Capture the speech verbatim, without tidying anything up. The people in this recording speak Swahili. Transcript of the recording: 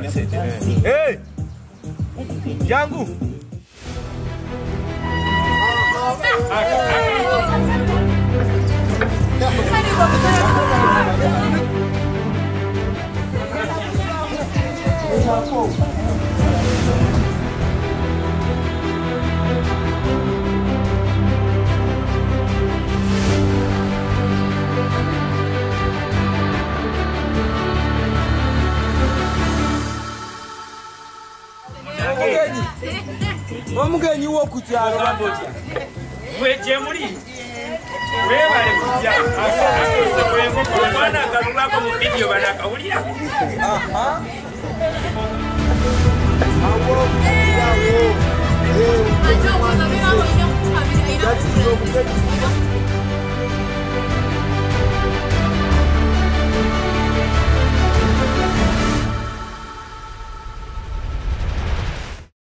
Hey! Jangu! Omugenyi wo kukyalo bambotya. Weje muri. Webale kujja. Asose kwengo kwana kalulako mu video banakawulira. Aha. Awo yawo. Eh.